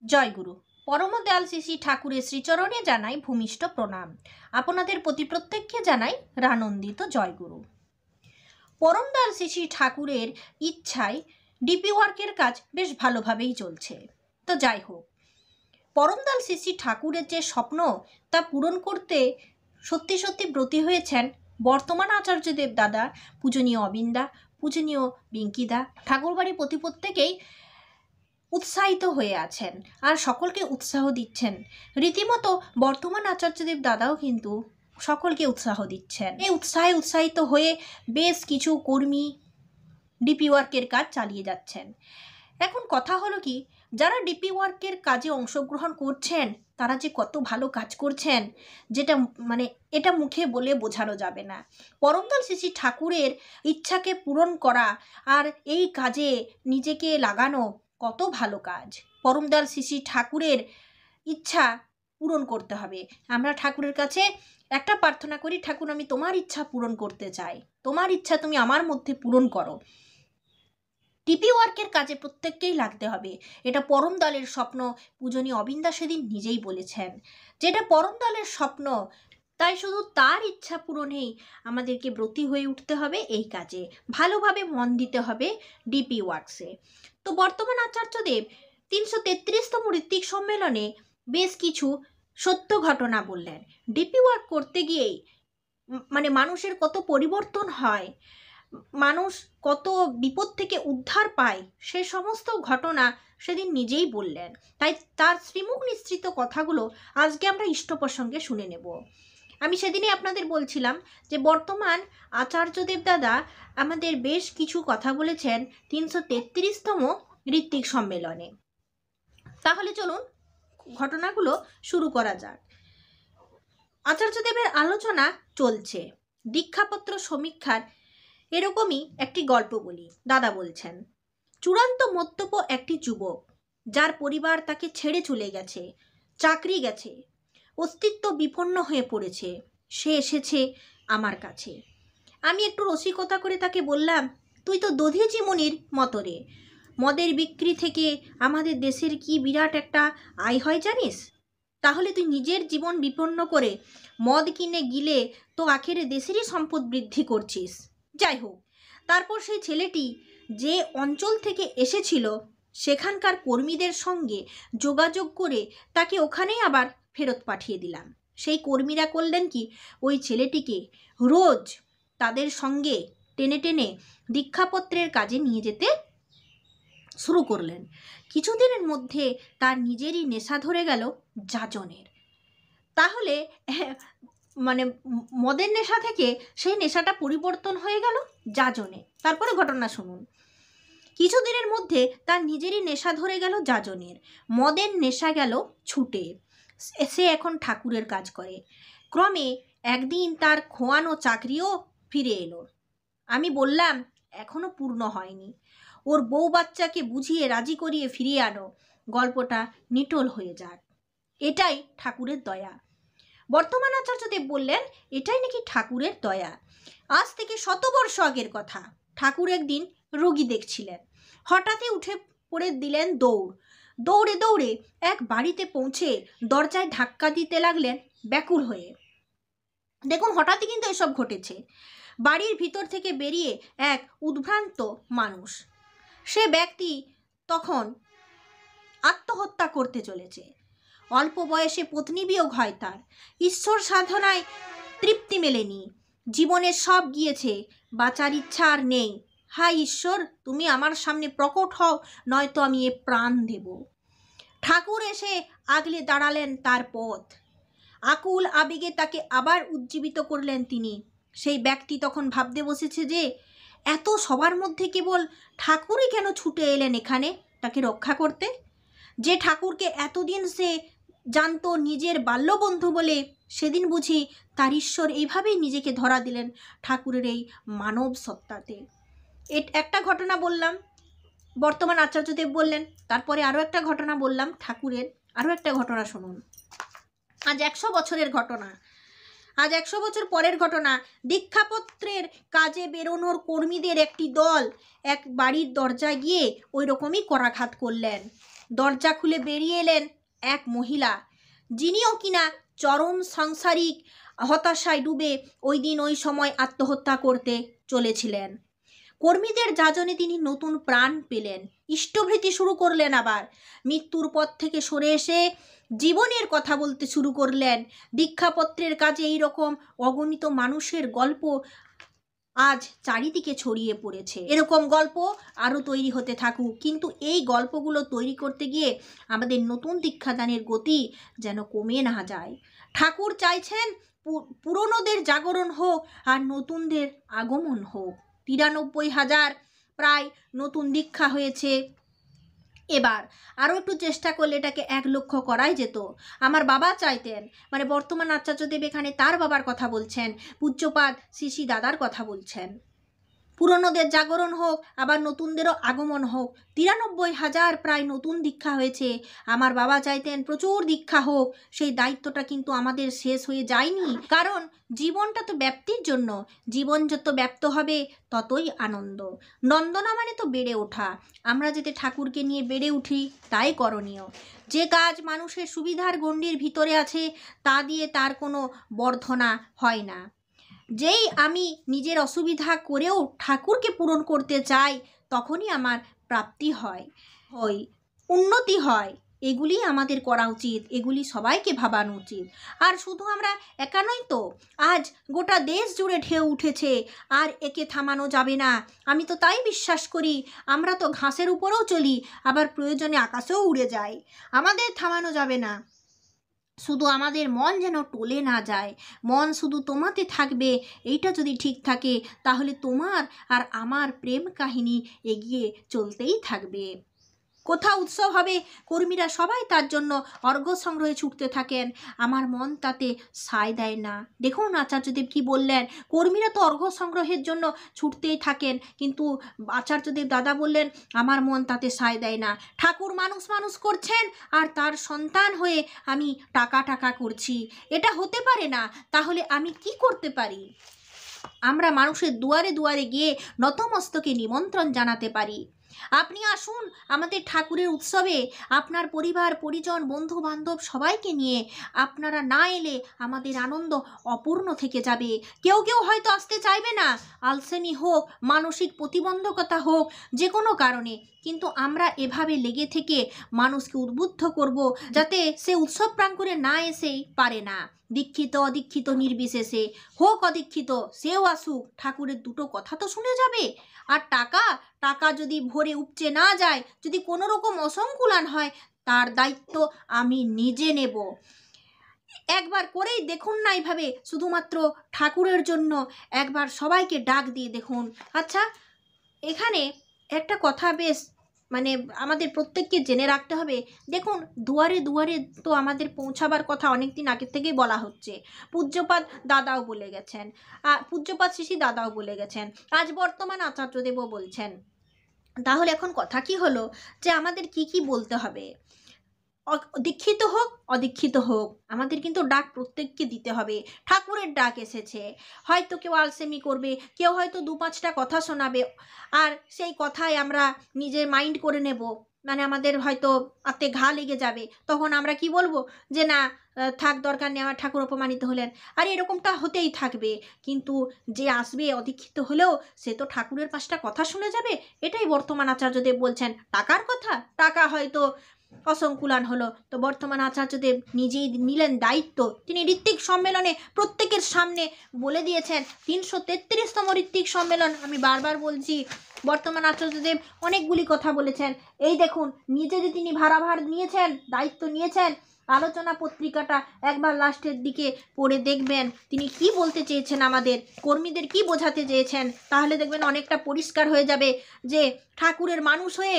জয়গুরু। পরম দয়াল শ্রী শ্রী ঠাকুরের শ্রীচরণে জানাই ভূমিষ্ঠ প্রণাম। আপনাদের প্রতি প্রত্যেককে জানাই রানন্দিত জয়গুরু। পরম দয়াল শ্রী শ্রী ঠাকুরের ইচ্ছায় ডিপি ওয়ার্কের কাজ বেশ ভালোভাবেই চলছে। তো যাই হোক, পরম দয়াল শ্রী শ্রী ঠাকুরের যে স্বপ্ন তা পূরণ করতে সত্যি সত্যি ব্রতী হয়েছেন বর্তমান আচার্যদেব দাদা, পূজনীয় অবিন্দা, পূজনীয় বিঙ্কিদা, ঠাকুরবাড়ি প্রতি প্রত্যেকেই উৎসাহিত হয়ে আছেন আর সকলকে উৎসাহ দিচ্ছেন। রীতিমতো বর্তমান আচার্যদেব দাদাও কিন্তু সকলকে উৎসাহ দিচ্ছেন। এই উৎসাহে উৎসাহিত হয়ে বেশ কিছু কর্মী ডিপি ওয়ার্কের কাজ চালিয়ে যাচ্ছেন। এখন কথা হলো কি, যারা ডিপি ওয়ার্কের কাজে অংশগ্রহণ করছেন তারা যে কত ভালো কাজ করছেন, যেটা এটা মুখে বলে বোঝানো যাবে না। পরমদয়াল শ্রী শ্রী ঠাকুরের ইচ্ছাকে পূরণ করা আর এই কাজে নিজেকে লাগানো কত ভালো কাজ। পরমদয়াল শ্রী শ্রী ঠাকুরের ইচ্ছা পূরণ করতে হবে। আমরা ঠাকুরের কাছে একটা প্রার্থনা করি, ঠাকুর আমি তোমার ইচ্ছা পূরণ করতে চাই, তোমার ইচ্ছা তুমি আমার মধ্যে পূরণ করো। ডিপি ওয়ার্কের কাজে প্রত্যেককেই লাগতে হবে, এটা পরম দয়ালের স্বপ্ন। পূজনীয় অবিন্দা সেদিন নিজেই বলেছেন যেটা পরম দয়ালের স্বপ্ন, তাই শুধু তার ইচ্ছা পূরণেই আমাদেরকে ব্রতী হয়ে উঠতে হবে। এই কাজে ভালোভাবে মন দিতে হবে ডিপি ওয়ার্কসে। তো বর্তমান আচার্যদেব 333তম ঋত্বিক সম্মেলনে বেশ কিছু সত্য ঘটনা বললেন। ডিপি ওয়ার্ক করতে গিয়েই মানুষের কত পরিবর্তন হয়, মানুষ কত বিপদ থেকে উদ্ধার পায়, সে সমস্ত ঘটনা সেদিন নিজেই বললেন। তাই তার শ্রীমুখ নিঃসৃত কথাগুলো আজকে আমরা ইষ্ট প্রসঙ্গে শুনে নেব। আমি সেদিনই আপনাদের বলছিলাম যে বর্তমান আচার্যদেব দাদা আমাদের বেশ কিছু কথা বলেছেন 333তম ঋত্বিক সম্মেলনে। তাহলে চলুন ঘটনাগুলো শুরু করা যাক। আচার্যদেবের আলোচনা চলছে, দীক্ষাপত্র সমীক্ষার এরকমই একটি গল্প বলি। দাদা বলছেন, চূড়ান্ত মদ্যপ একটি যুবক, যার পরিবার তাকে ছেড়ে চলে গেছে, চাকরি গেছে, অস্তিত্ব বিপন্ন হয়ে পড়েছে, সে এসেছে আমার কাছে। আমি একটু রসিকতা করে তাকে বললাম, তুই তো দধিচি মুনির মতো রে, মদের বিক্রি থেকে আমাদের দেশের কি বিরাট একটা আয় হয় জানিস? তাহলে তুই নিজের জীবন বিপন্ন করে মদ কিনে গিলে তো আখেরে দেশেরই সম্পদ বৃদ্ধি করছিস। যাই হোক, তারপর সেই ছেলেটি যে অঞ্চল থেকে এসেছিল সেখানকার কর্মীদের সঙ্গে যোগাযোগ করে তাকে ওখানেই আবার ফেরত পাঠিয়ে দিলাম। সেই কর্মীরা করলেন কি, ওই ছেলেটিকে রোজ তাদের সঙ্গে টেনে টেনে দীক্ষাপত্রের কাজে নিয়ে যেতে শুরু করলেন। কিছুদিনের মধ্যে তার নিজেরই নেশা ধরে গেল যাজনের। তাহলে মদের নেশা থেকে সেই নেশাটা পরিবর্তন হয়ে গেল যাজনে। তারপরে ঘটনা শুনুন। কিছুদিনের মধ্যে তার নিজেরই নেশা ধরে গেল যাজনের, মদের নেশা গেল ছুটে, সে এখন ঠাকুরের কাজ করে। ক্রমে একদিন তার খোয়ানো চাকরিও ফিরে এলো। আমি বললাম, এখনো পূর্ণ হয়নি, ওর বউ বাচ্চাকে বুঝিয়ে রাজি করিয়ে ফিরিয়ে আনো, গল্পটা নিটোল হয়ে যাক। এটাই ঠাকুরের দয়া। বর্তমান আচার্যদেব বললেন, এটাই নাকি ঠাকুরের দয়া। আজ থেকে 100 বর্ষ আগের কথা। ঠাকুর একদিন রোগী দেখছিলেন, হঠাৎই উঠে পড়ে দিলেন দৌড়ে দৌড়ে এক বাড়িতে পৌঁছে দরজায় ধাক্কা দিতে লাগলেন ব্যাকুল হয়ে। দেখুন, হঠাৎই কিন্তু এসব ঘটেছে। বাড়ির ভিতর থেকে বেরিয়ে এক উদ্ভ্রান্ত মানুষ, সে ব্যক্তি তখন আত্মহত্যা করতে চলেছে। অল্প বয়সে পত্নী বিয়োগ হয় তার, ঈশ্বর সাধনায় তৃপ্তি মেলেনি, জীবনের সব গিয়েছে, বাঁচার ইচ্ছা আর নেই। হায় ঈশ্বর, তুমি আমার সামনে প্রকট হও, নয়তো আমি এ প্রাণ দেব। ঠাকুর এসে আগলে দাঁড়ালেন তার পথ, আকুল আবেগে তাকে আবার উজ্জীবিত করলেন তিনি। সেই ব্যক্তি তখন ভাবতে বসেছে যে এত সবার মধ্যে কেবল ঠাকুরই কেন ছুটে এলেন এখানে তাকে রক্ষা করতে, যে ঠাকুরকে এতদিন সে জানতো নিজের বাল্যবন্ধু বলে, সেদিন বুঝি তার ঈশ্বর এইভাবেই নিজেকে ধরা দিলেন ঠাকুরের এই মানব সত্তাতে। একটা ঘটনা বললাম, বর্তমান আচার্যদেব বললেন। তারপরে আরও একটা ঘটনা বললাম ঠাকুরের, আরও একটা ঘটনা শুনুন। আজ 100 বছরের ঘটনা, আজ 100 বছর পরের ঘটনা। দীক্ষাপত্রের কাজে বেরোনোর কর্মীদের একটি দল এক বাড়ির দরজায় গিয়ে ওই রকমই করাঘাত করলেন। দরজা খুলে বেরিয়ে এলেন এক মহিলা, যিনিও কিনা চরম সাংসারিক হতাশায় ডুবে ওই দিন ওই সময় আত্মহত্যা করতে চলেছিলেন। কর্মীদের যাজনে তিনি নতুন প্রাণ পেলেন, ইষ্টভৃতি শুরু করলেন, আবার মৃত্যুর পথ থেকে সরে এসে জীবনের কথা বলতে শুরু করলেন। দীক্ষাপত্রের কাজে এই রকম অগণিত মানুষের গল্প আজ চারিদিকে ছড়িয়ে পড়েছে। এরকম গল্প আরও তৈরি হতে থাকুক, কিন্তু এই গল্পগুলো তৈরি করতে গিয়ে আমাদের নতুন দীক্ষাদানের গতি যেন কমে না যায়। ঠাকুর চাইছেন পুরনোদের জাগরণ হোক আর নতুনদের আগমন হোক। ৯৩,০০০ প্রায় নতুন দীক্ষা হয়েছে। এবার আরও একটু চেষ্টা করলে এটাকে ১,০০,০০০ করাই যেত। আমার বাবা চাইতেন, মানে বর্তমান আচার্যদেব এখানে তার বাবার কথা বলছেন, পূজ্যপাদ শ্রী দাদার কথা বলছেন, পুরনোদের জাগরণ হোক, আবার নতুনদেরও আগমন হোক। ৯৩,০০০ প্রায় নতুন দীক্ষা হয়েছে। আমার বাবা চাইতেন প্রচুর দীক্ষা হোক। সেই দায়িত্বটা কিন্তু আমাদের শেষ হয়ে যায়নি, কারণ জীবনটা তো ব্যাপ্তির জন্য। জীবন যত ব্যপ্ত হবে ততই আনন্দ। নন্দনা মানে তো বেড়ে ওঠা। আমরা যাতে ঠাকুরকে নিয়ে বেড়ে উঠি তাই করণীয়। যে কাজ মানুষের সুবিধার গণ্ডির ভিতরে আছে তা দিয়ে তার কোনো বর্ধনা হয় না। যেই আমি নিজের অসুবিধা করেও ঠাকুরকে পূরণ করতে চাই, তখনই আমার প্রাপ্তি হয়, উন্নতি হয়। এগুলি আমাদের করা উচিত, এগুলি সবাইকে ভাবানো উচিত। আর শুধু আমরা একা নই তো, আজ গোটা দেশ জুড়ে ঢেউ উঠেছে, আর একে থামানো যাবে না। আমি তো তাই বিশ্বাস করি। আমরা তো ঘাসের উপরেও চলি, আবার প্রয়োজনে আকাশেও উড়ে যাই। আমাদের থামানো যাবে না। শুধু আমাদের মন যেন টলে না যায়। মন শুধু তোমাতে থাকবে, এইটা যদি ঠিক থাকে তাহলে তোমার আর আমার প্রেম কাহিনী এগিয়ে চলতেই থাকবে। কোথাও উৎসব হবে, কর্মীরা সবাই তার জন্য অর্ঘ্য সংগ্রহে ছুটতে থাকেন। আমার মন তাতে সায় দেয় না। দেখুন আচার্যদেব কি বললেন, কর্মীরা তো অর্ঘ্য সংগ্রহের জন্য ছুটতেই থাকেন, কিন্তু আচার্যদেব দাদা বললেন আমার মন তাতে সায় দেয় না। ঠাকুর মানুষ মানুষ করছেন আর তার সন্তান হয়ে আমি টাকা করছি, এটা হতে পারে না। তাহলে আমি কি করতে পারি? আমরা মানুষের দুয়ারে দুয়ারে গিয়ে নতমস্তকে নিমন্ত্রণ জানাতে পারি। আপনি আসুন আমাদের ঠাকুরের উৎসবে, আপনার পরিবার পরিজন বন্ধু বান্ধব সবাইকে নিয়ে। আপনারা না এলে আমাদের আনন্দ অপূর্ণ থেকে যাবে। কেউ কেউ হয়তো আসতে চাইবে না, আলসেমি হোক, মানসিক প্রতিবন্ধকতা হোক, যে কোনো কারণে, কিন্তু আমরা এভাবে লেগে থেকে মানুষকে উদ্বুদ্ধ করব যাতে সে উৎসব প্রাঙ্গণে না এসেই পারে না। দীক্ষিত অদীক্ষিত নির্বিশেষে, হোক অদীক্ষিত সেও আসুক, ঠাকুরের দুটো কথা তো শুনে যাবে। আর টাকা যদি ভরে উপচে না যায়, যদি কোনো রকম অসংকুলান হয়, তার দায়িত্ব আমি নিজে নেব। একবার করেই দেখুন না এইভাবে, শুধুমাত্র ঠাকুরের জন্য একবার সবাইকে ডাক দিয়ে দেখুন। আচ্ছা, এখানে একটা কথা বেশ মানে আমাদের প্রত্যেককে জেনে রাখতে হবে। দেখুন, দুয়ারে দুয়ারে তো আমাদের পৌঁছাবার কথা অনেক দিন আগের থেকেই বলা হচ্ছে। পূজ্যপাদ দাদাও বলে গেছেন, পূজ্যপাদ শ্রী দাদাও বলে গেছেন, আজ বর্তমান আচার্যদেবও বলছেন। তাহলে এখন কথা কি হলো যে আমাদের কি কি বলতে হবে? দীক্ষিত হোক অদীক্ষিত হোক, আমাদের কিন্তু ডাক প্রত্যেককে দিতে হবে। ঠাকুরের ডাক এসেছে, হয়তো কেউ আলসেমি করবে, কেউ হয়তো ২-৫টা কথা শোনাবে, আর সেই কথায় আমরা নিজের মাইন্ড করে নেব, মানে আমাদের হয়তো হাতে ঘা লেগে যাবে। তখন আমরা কি বলবো যে না থাক, দরকার নেই, আমার ঠাকুর অপমানিত হলেন। আর এরকমটা হতেই থাকবে। কিন্তু যে আসবে অদীক্ষিত হলেও সে তো ঠাকুরের ৫টা কথা শুনে যাবে। এটাই বর্তমান আচার্যদেব বলছেন। টাকার কথা, টাকা হয়তো অসংকুলান হলো, তো বর্তমান আচার্যদেব নিজেই নিলেন দায়িত্ব। তিনি ঋত্বিক সম্মেলনে প্রত্যেকের সামনে বলে দিয়েছেন, ৩৩৩তম ঋত্বিক সম্মেলন, আমি বারবার বলছি, বর্তমান আচার্যদেব অনেকগুলি কথা বলেছেন। এই দেখুন, নিজে যে তিনি ভার নিয়েছেন, দায়িত্ব নিয়েছেন, আলোচনা পত্রিকাটা একবার লাস্টের দিকে পড়ে দেখবেন তিনি কি বলতে চেয়েছেন, আমাদের কর্মীদের কি বোঝাতে চেয়েছেন। তাহলে দেখবেন অনেকটা পরিষ্কার হয়ে যাবে যে ঠাকুরের মানুষ হয়ে,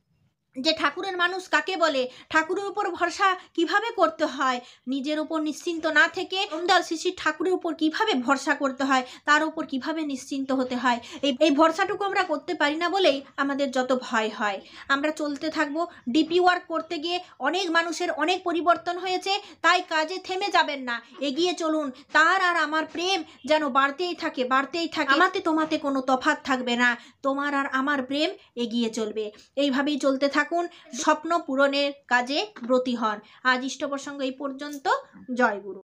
যে ঠাকুরের মানুষ কাকে বলে, ঠাকুরের উপর ভরসা কিভাবে করতে হয়, নিজের উপর নিশ্চিন্ত না থেকে রানন্দাল শ্রী ঠাকুরের উপর কিভাবে ভরসা করতে হয়, তার উপর কিভাবে নিশ্চিন্ত হতে হয়। এই ভরসাটুকু আমরা করতে পারি না বলেই আমাদের যত ভয় হয়। আমরা চলতে থাকবো। ডিপি ওয়ার্ক করতে গিয়ে অনেক মানুষের অনেক পরিবর্তন হয়েছে, তাই কাজে থেমে যাবেন না, এগিয়ে চলুন। তার আর আমার প্রেম যেন বাড়তেই থাকে, আমাতে তোমাতে কোনো তফাৎ থাকবে না। তোমার আর আমার প্রেম এগিয়ে চলবে। এইভাবেই চলতে থাকুন। থাকুন, স্বপ্ন পূরণের কাজে ব্রতী হন। আজ ইষ্ট প্রসঙ্গ এই পর্যন্ত। জয় গুরু।